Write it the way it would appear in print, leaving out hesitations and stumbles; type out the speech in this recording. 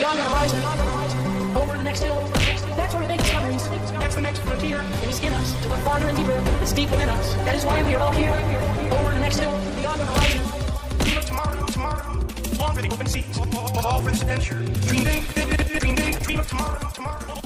beyond the horizon, over the next hill. That's where we make discoveries. That's the next frontier. And we skin us to look farther and deeper. It's deep within us. That is why we are all here. Over the next hill, beyond the horizon. Dream of tomorrow. Long for the open seas. All for this adventure. Dream day, dream of tomorrow.